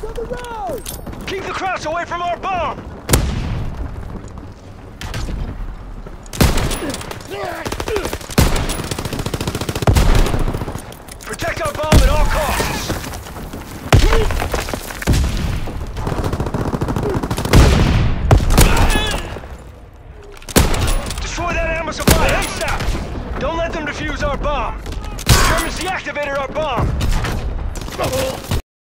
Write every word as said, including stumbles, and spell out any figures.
Keep the Krauts away from our bomb! Protect our bomb at all costs! Destroy that ammo supply ASAP! Don't let them defuse our bomb! The Germans deactivated our bomb!